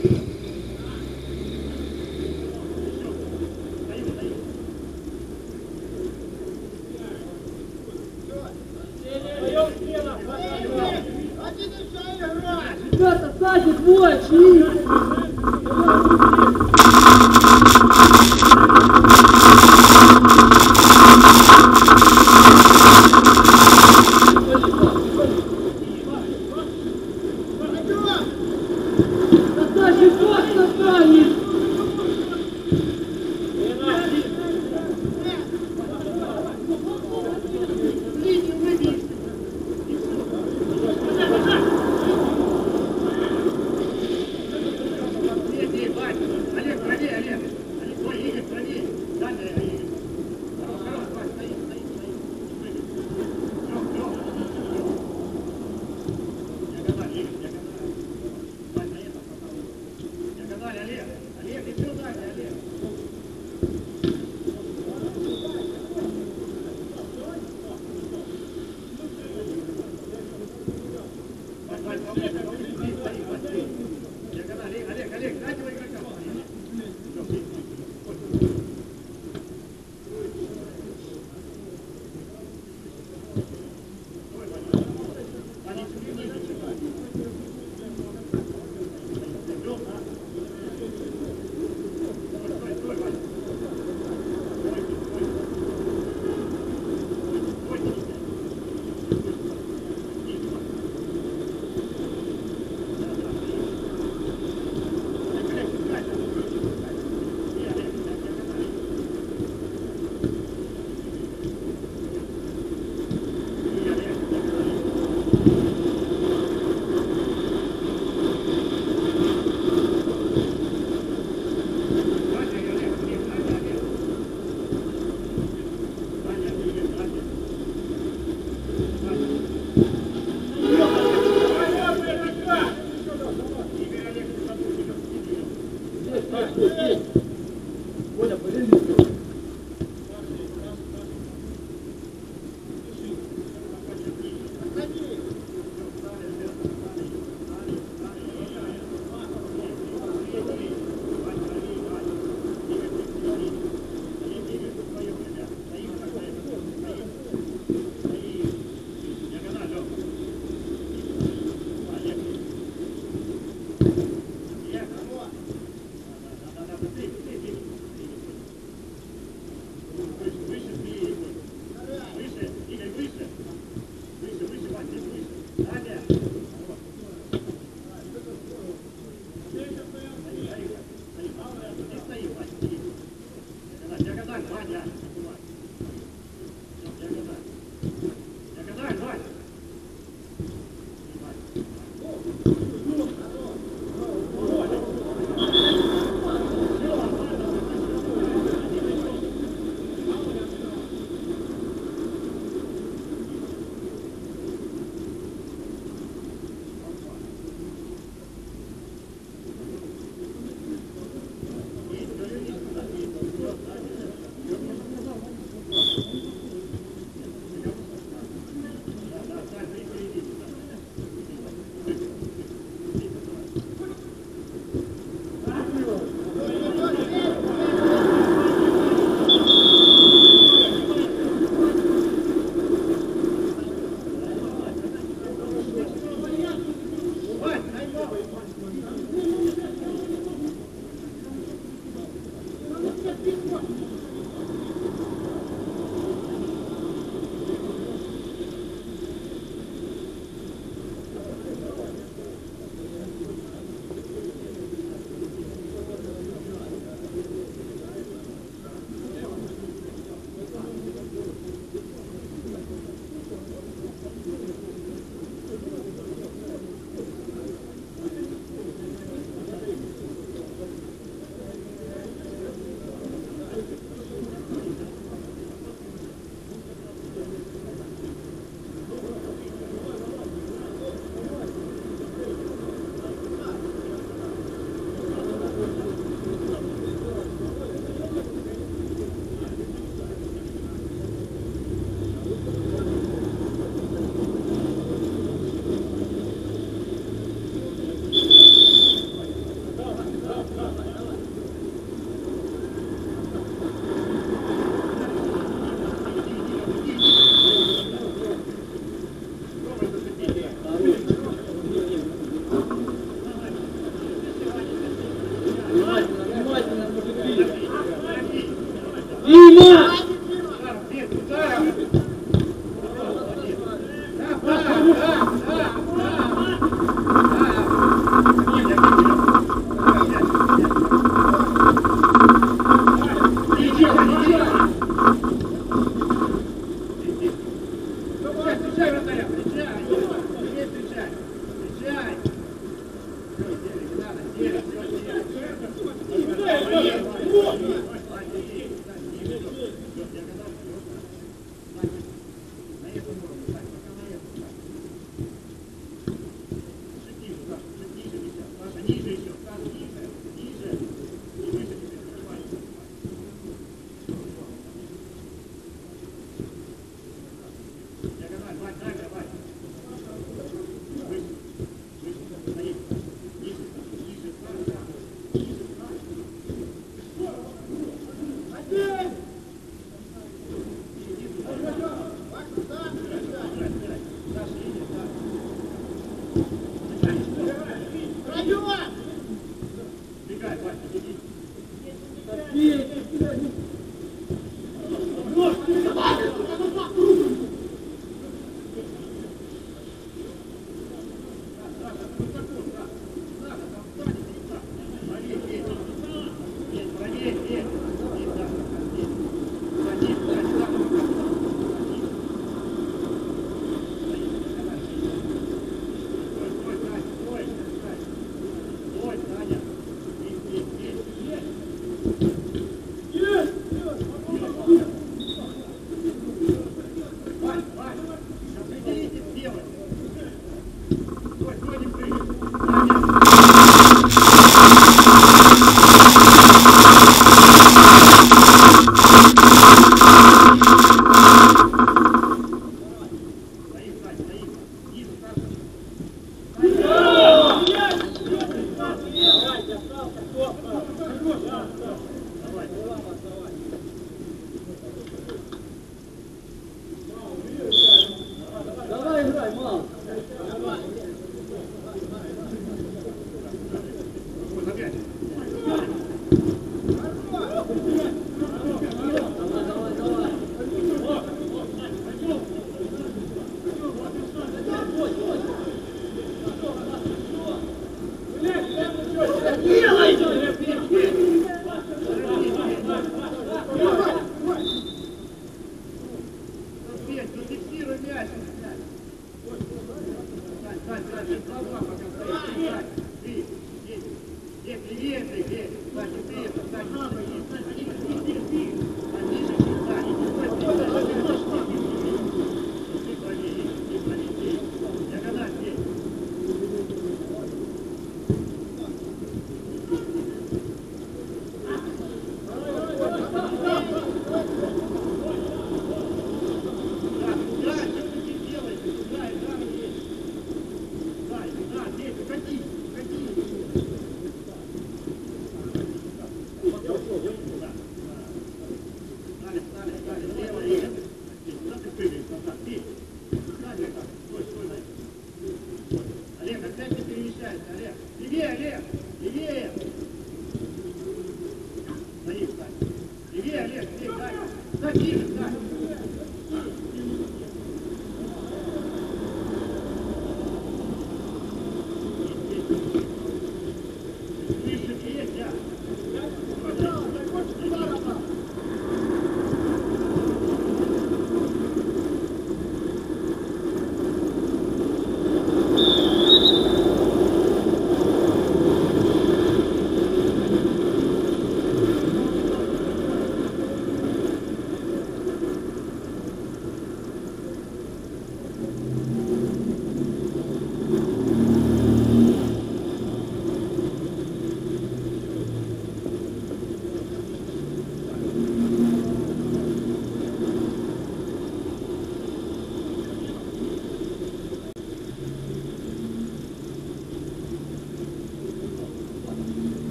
Ребята, сзади двое, чьи?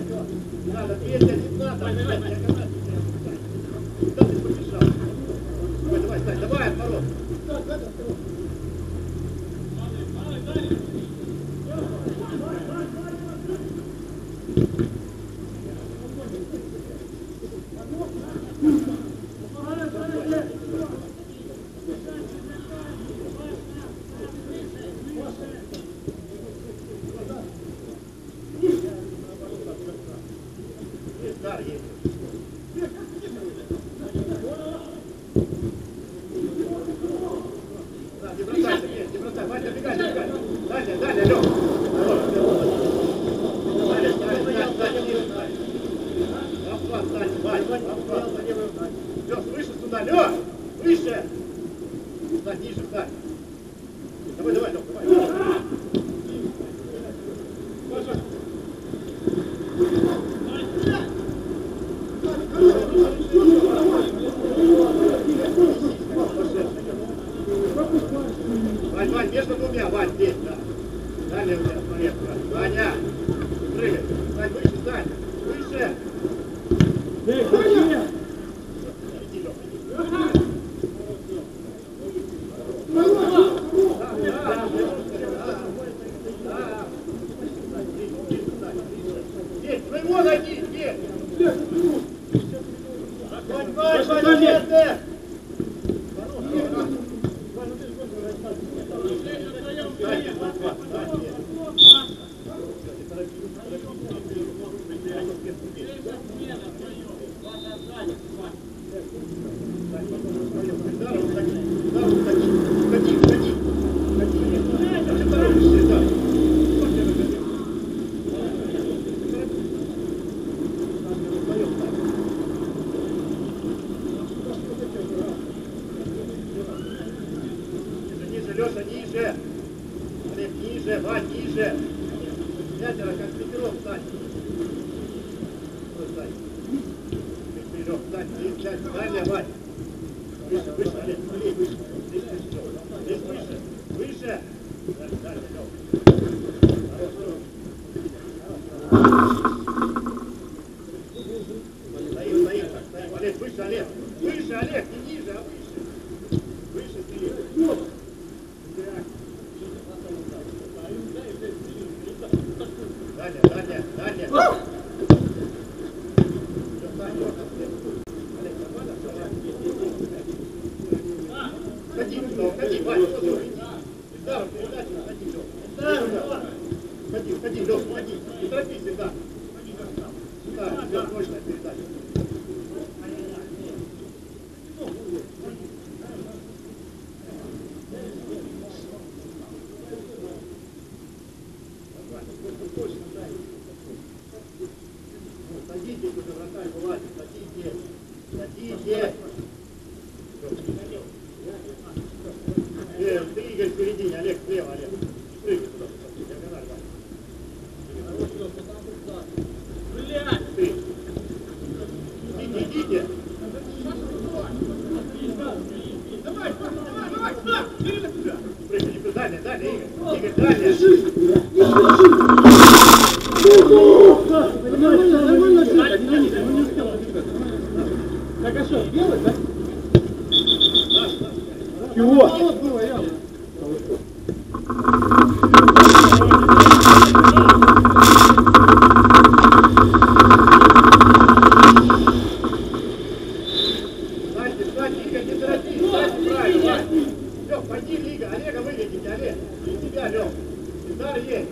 Надо, 200, не надо. Куда ты побежал? Давай, Стань, давай, отворот. Вань, между двумя, Вань, здесь, да. Далее у меня, поехали. Ваня, прыгай. Стань выше, стань. Выше. Ваня! Иди, Лёх, иди. Здесь, своего найди, здесь. Вань, Вань, Вань, нет. Леша, ниже! Олег, ниже! Вань, ниже! Пятеро, как пятером, встань! Встань! Пятером, встань! Здесь, далее, Вань! Выше, выше, Олег, Олег, выше! Здесь выше! Здесь выше! Выше! Далее, далее, Лёв! Стоим, стоим, стоим! Олег, выше, Олег! Выше, Олег, не ниже, а выше! Выше, стоим! Далее, далее, далее. Ходи, ходи, Вань, Илдар, передачу, ходи, Илдар. Ходи, ходи, Лёх, ходи. Не торопись, Илдар. Да, все, точно передача. Садитесь уже, вратарь, вылазит, садитесь, садитесь. Ты, Игорь, в середине, Олег, слева, Олег. Прыгай туда, диагональ, Ваня. Ты. Идите, идите. Давай, давай, давай, прыгай, далее, далее, Игорь, Игорь, далее. Так, а что, белый, да? Чего? Станьте, станьте, Игорь, не торопись, станьте правильно. Лёх, пойди, Лига, Олега выведите, Олег. И тебя, Лёх. Удар есть.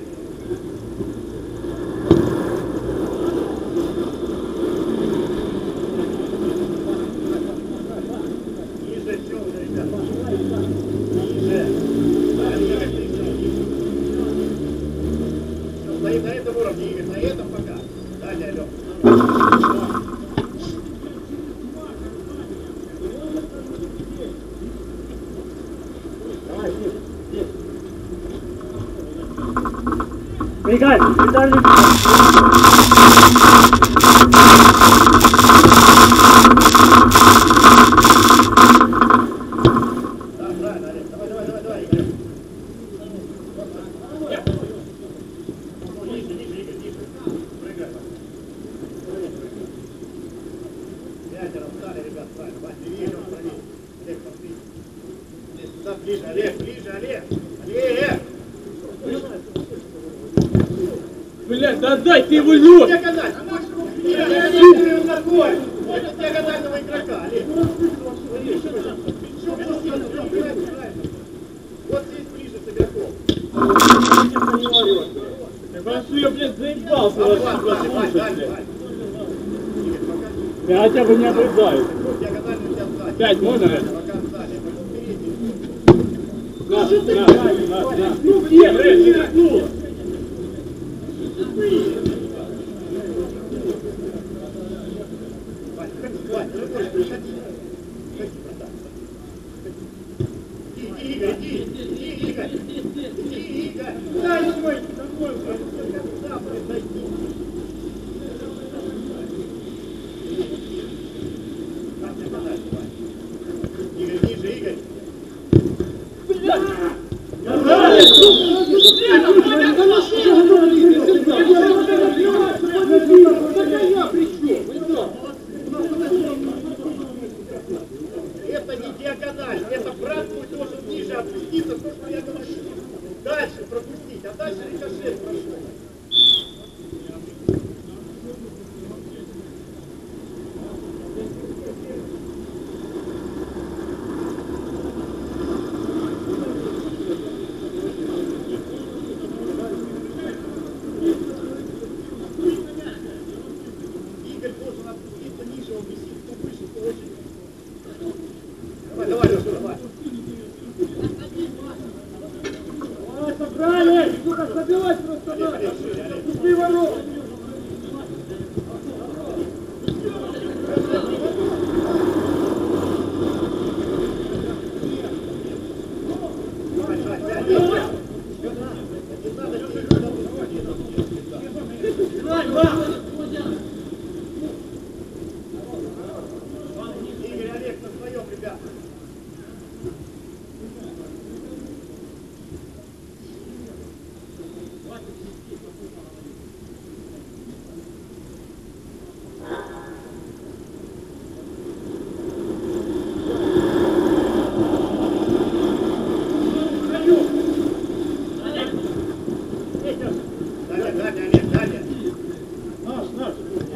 Стоит на этом уровне, Игорь, на этом пока. Далее, Алёх. Виталий, Виталий. да, правильно. Вань, левее, Лёх, правее. Олег, посмотри. Сюда ближе, Олег, ближе, Олег. Олег! Блядь, да отдай ты его, Лёх! Диагональ! Диагональ такой! Это диагонального игрока, Олег. Вот здесь ближе с игроком. Я прошу, я, блядь, заебался вас слушать, блядь. Я хотя бы не обрезаю. 5 можно, блядь? На. Ну, где, блядь, не рискнула? Игорь! Дай свой такой, Игорь, ниже, Игорь! Это не диагональ, это брат мой должен ниже опуститься, то, что я говорю. Дальше пропустить, а дальше рикошет прошел. Игорь должен опуститься ниже, он висит, кто выше, то очень. Давай, Леша, давай. Давай, собрали! Сука, забилась просто надо! Пусти ворот! Игорь, Олег, на своем, ребята. Далее. Наш.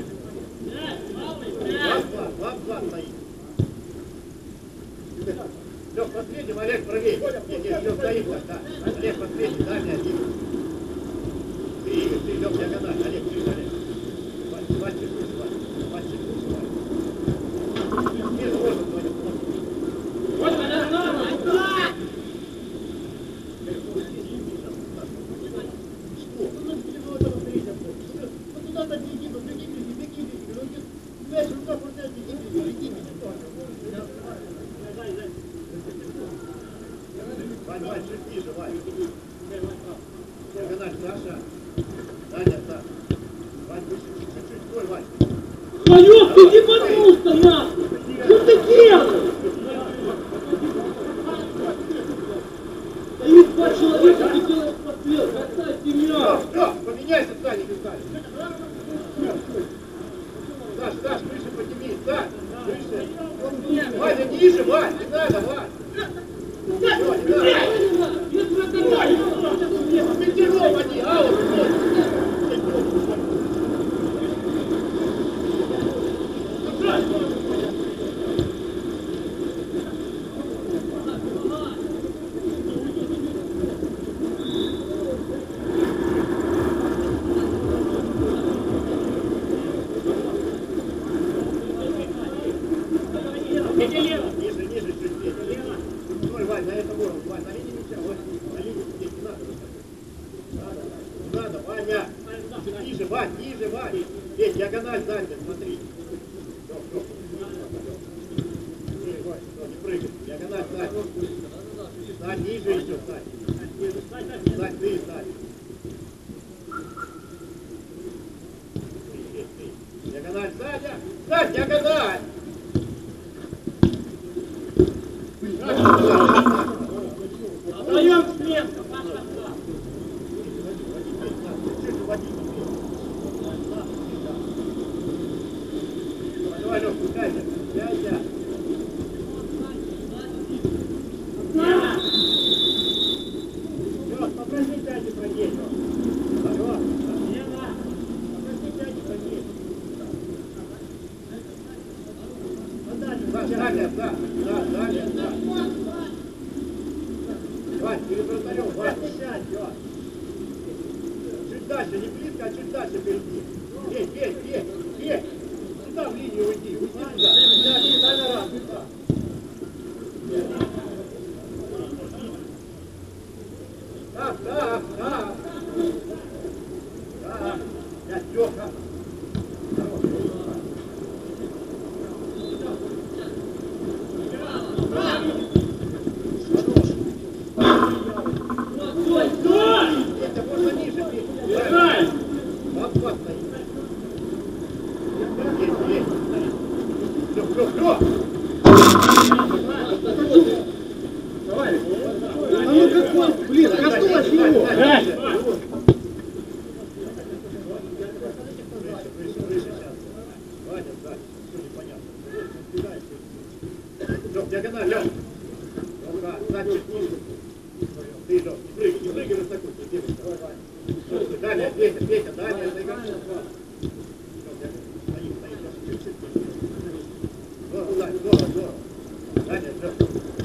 Два стоит. Лёх, последним, Олег, правее. Нет, Лёх, стоит так, да. Олег, последний, дальний один. Ты, Лёх, диагональ. Олег, ближе, Олег. Вань, чуть-чуть, Вань. Снизу можно вдвоем. Вань, чуть ниже, Вань. Диагональ, Саша. Даня, Саша. Вань, выше, чуть-чуть, стой, Вань. Ванек, ты ебанулся, нахуй! Что ты делаешь? Стоит два человека, ты делаешь подстрелку, оставь меня! Лёх, поменяйся, Саня, местами. Саш, выше подними, Саш, выше. Ваня, ниже, Вань, не надо, Вань. Всё, не надо. Пятером они, аут, ниже, чуть-чуть. Стой, Вань, на этом уровне, Вань, на линии мяча, вот, на линии здесь не надо. Не надо, Ваня. Чуть ниже, Вань, Здесь диагональ сзади, смотри. Лёх. Не прыгай, диагональ сзади. Стань ниже еще, стань. Стань, ты. Диагональ сзади. Стань, диагональ. Отдаем след! Давай, Лёх, пускайся. Далее, да. Вань, перед вратарем, Вань. Чуть дальше, не близко, а чуть дальше впереди. Бей. Сюда в линию уйди туда. Дай на раз, сюда. Да. Лёха. Диагональ, Лёх. Значит, ты, Лёх, не прыгай на такую. Далее, Петя, далее. Здорово. Далее, Лёх.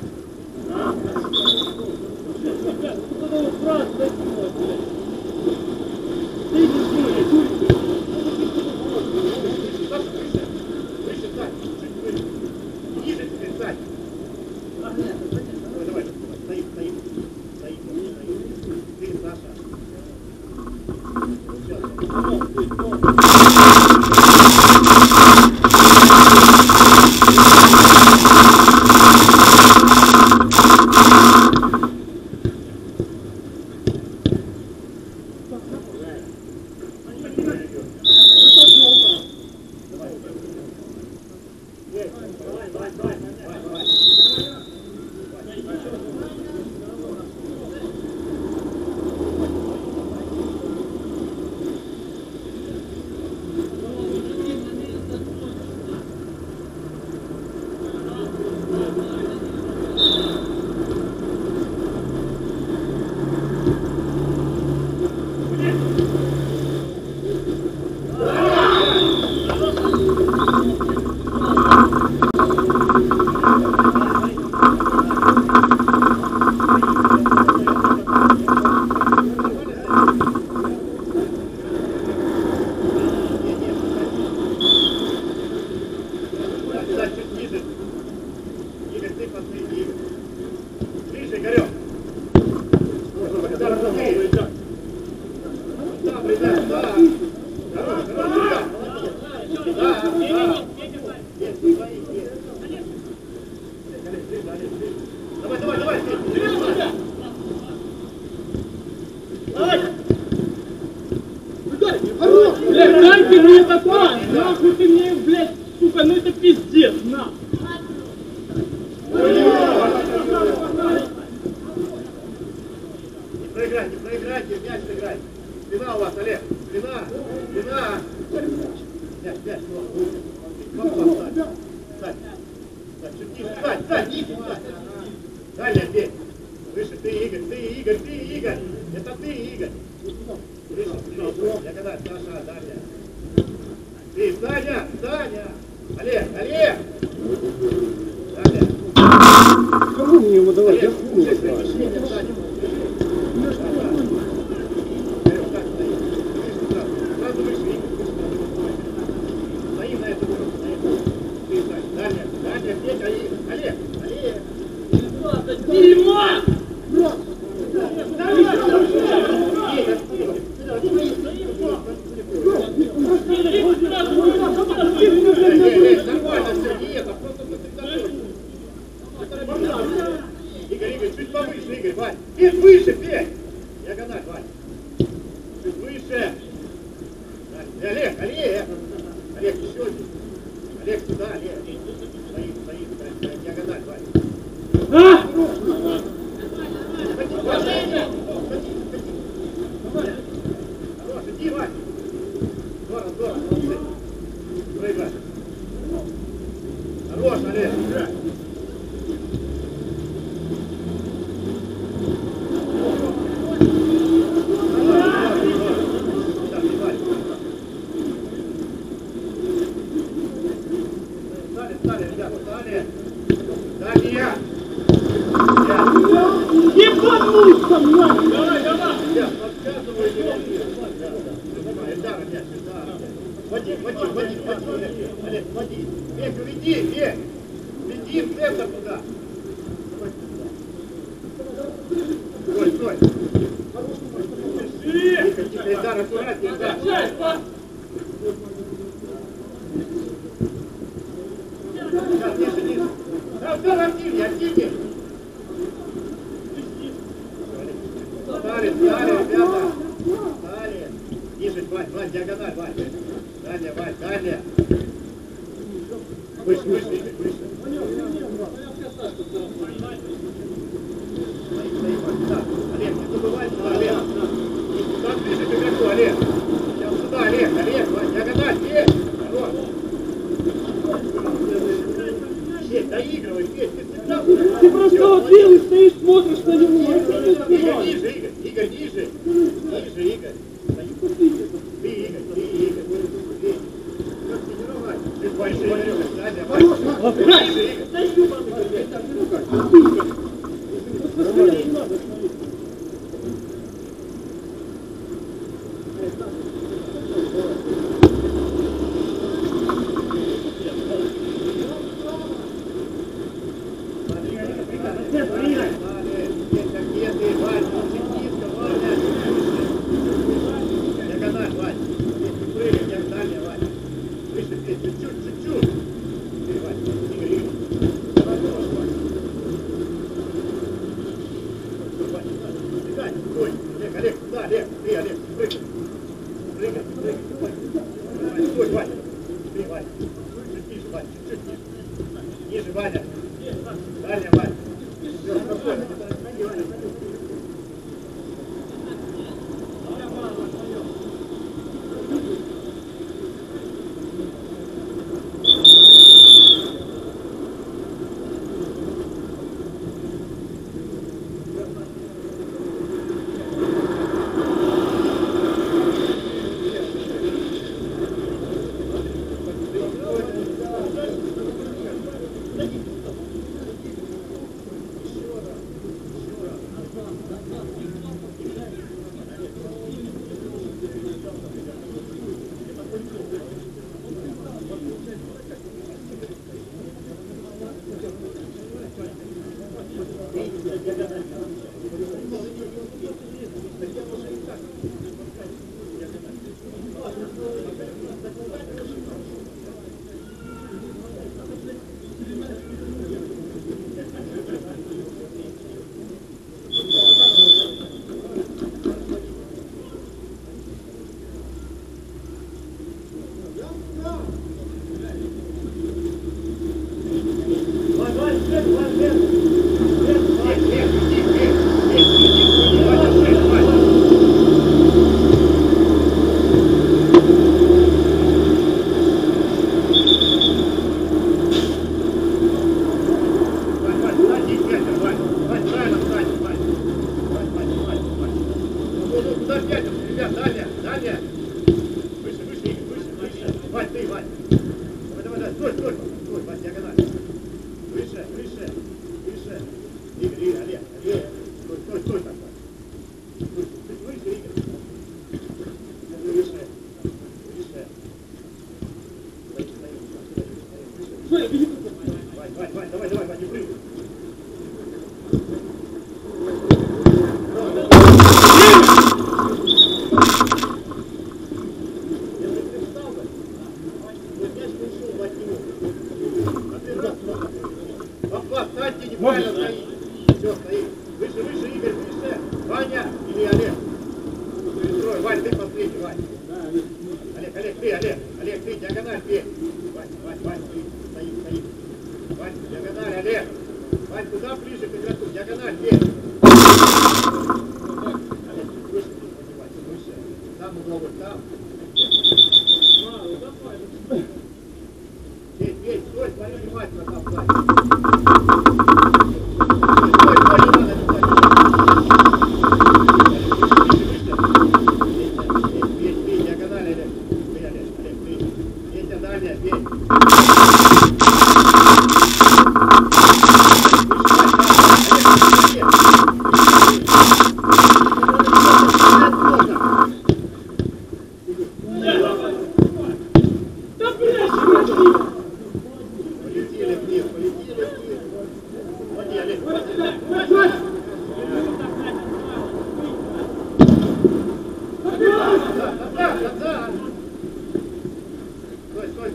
Нахуй ты мне, блядь, сука, ну это пиздец, на! Не проиграйте, мяч сыграйте. Спина у вас, Олег, спина. Мяч, Стань, далее, бей. Выше, ты, Игорь. Это ты, Игорь. Выше, диагональ, Саша, далее. Ты, Саня! Олег! Далее. Кому мне его давать? Я хуй. Сразу выше, стои на эту уровень. Далее, Петя, Олег! Дерьмо! Нормально все, не это, просто Игорь, чуть повыше, Игорь, Вань. Чуть выше, Петь! Диагональ, Вань. Чуть выше. Олег, еще один. Олег, сюда, Олег. Стоит, диагональ, Вань. Хорош, иди, Вань. Здорово, молодцы. Проиграй. Хорош, Олег. встали, ребята, встали. Дальше. Ебануться, мать! Давай, давай! Ребят, подсказывай, Эльдар, нет, Эльдар. Води. Олег, води. Олег, веди. Веди в центр туда. Стой. Эльдар, аккуратнее, Эльдар. Ниже. Да, активнее. Стали, ребята. Стали. Ниже, Вань, диагональ, Вань. Далее. Выше, Игорь, выше. Олег, не забывай сюда, Олег. Сюда ближе к игроку, Олег. Сейчас сюда, Олег, Вань, диагональ, есть. Хорош. Есть, доигрывай, есть. Ты просто отбил и стоишь, смотришь на него. Игорь, ниже. Игорь. Ты, Игорь. Ты больше, Ниже, Ваня. Дальше, Ваня. Все, спокойно. Олег, ты, диагональ, бей. Вань, стоит. Вань, диагональ, Олег. Вань, куда ближе к игроку? Диагональ, бей. Олег, выше. Там угловой, там. Бей, стой, смотри внимательно там, Вань. Диагональ, Олег. Бей, Олег, бей. Дальше, бей.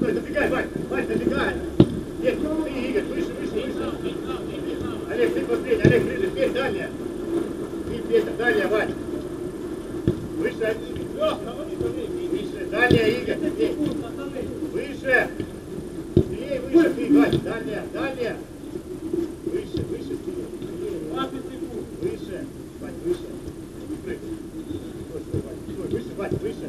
стой, забегай, Вань, забегай. Нет, ты, Игорь, выше. Олег, ты посмотри, Олег, ближе, теперь дальняя. И Петя, дальняя, Вань. Выше. Выше, дальняя, Игорь, теперь. Выше. Бей, выше ты, Вань, дальняя. Выше. Выше. Вань, выше. Стой, Вань, выше, Вань, выше.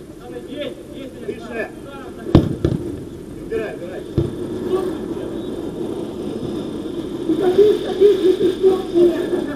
Выше. Убирай. Садись, ты что?